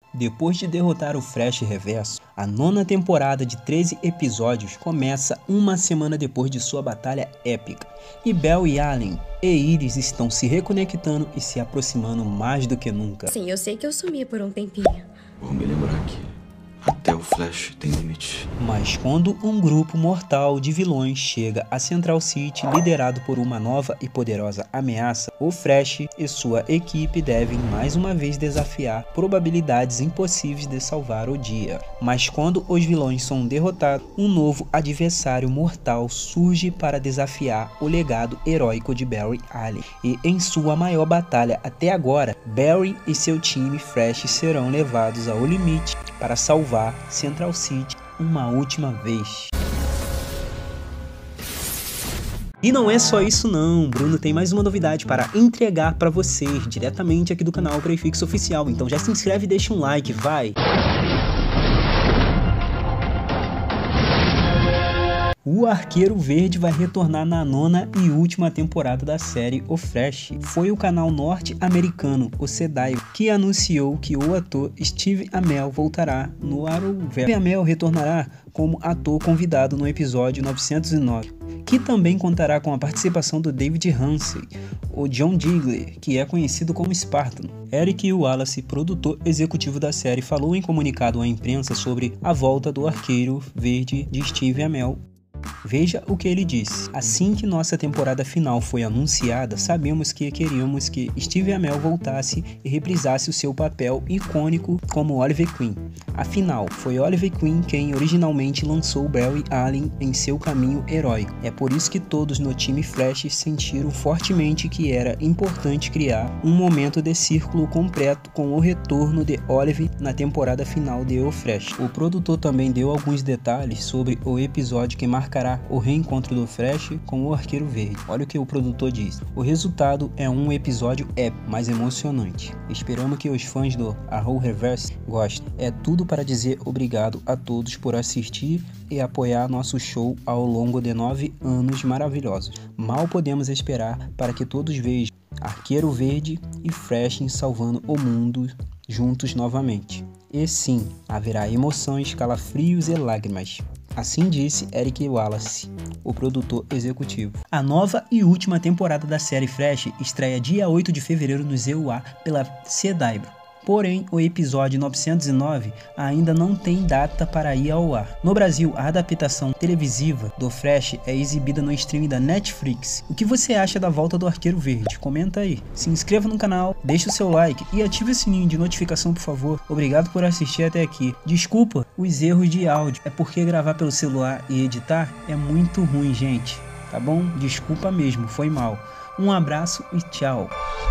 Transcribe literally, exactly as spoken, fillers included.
Depois de derrotar o Flash Reverso, a nona temporada de treze episódios começa uma semana depois de sua batalha épica. E Barry Allen e Iris estão se reconectando e se aproximando mais do que nunca. Sim, eu sei que eu sumi por um tempinho. Vou me lembrar que até o Flash tem limite. Mas quando um grupo mortal de vilões chega a Central City liderado por uma nova e poderosa ameaça, o Flash e sua equipe devem mais uma vez desafiar probabilidades impossíveis de salvar o dia. Mas quando os vilões são derrotados, um novo adversário mortal surge para desafiar o legado heróico de Barry Allen. E em sua maior batalha até agora, Barry e seu time Flash serão levados ao limite para salvar Central City uma última vez. E não é só isso não, Bruno tem mais uma novidade para entregar para vocês, diretamente aqui do canal Prefixo Oficial, então já se inscreve e deixa um like, vai! O Arqueiro Verde vai retornar na nona e última temporada da série O Flash. Foi o canal norte-americano, o C W, que anunciou que o ator Steve Amell voltará no Arrowverse. Steve Amell retornará como ator convidado no episódio novecentos e nove, que também contará com a participação do David Ramsey, o John Diggler, que é conhecido como Spartan. Eric Wallace, produtor executivo da série, falou em comunicado à imprensa sobre a volta do Arqueiro Verde de Steve Amell. Veja o que ele disse. Assim que nossa temporada final foi anunciada, sabemos que queríamos que Steve Amell voltasse e reprisasse o seu papel icônico como Oliver Queen. Afinal, foi Oliver Queen quem originalmente lançou Barry Allen em seu caminho heróico. É por isso que todos no time Flash sentiram fortemente que era importante criar um momento de círculo completo com o retorno de Oliver na temporada final de O Flash. O produtor também deu alguns detalhes sobre o episódio que marcará o reencontro do Flash com o Arqueiro Verde. Olha o que o produtor diz. O resultado é um episódio épico, mas emocionante. Esperamos que os fãs do Arrowverse gostem. É tudo para dizer obrigado a todos por assistir e apoiar nosso show ao longo de nove anos maravilhosos. Mal podemos esperar para que todos vejam Arqueiro Verde e Flash salvando o mundo juntos novamente. E sim, haverá emoções, calafrios e lágrimas. Assim disse Eric Wallace, o produtor executivo. A nova e última temporada da série Flash estreia dia oito de fevereiro no Z U A pela C W. Porém, o episódio novecentos e nove ainda não tem data para ir ao ar. No Brasil, a adaptação televisiva do Flash é exibida no streaming da Netflix. O que você acha da volta do Arqueiro Verde? Comenta aí. Se inscreva no canal, deixe o seu like e ative o sininho de notificação, por favor. Obrigado por assistir até aqui. Desculpa os erros de áudio, é porque gravar pelo celular e editar é muito ruim, gente. Tá bom? Desculpa mesmo, foi mal. Um abraço e tchau.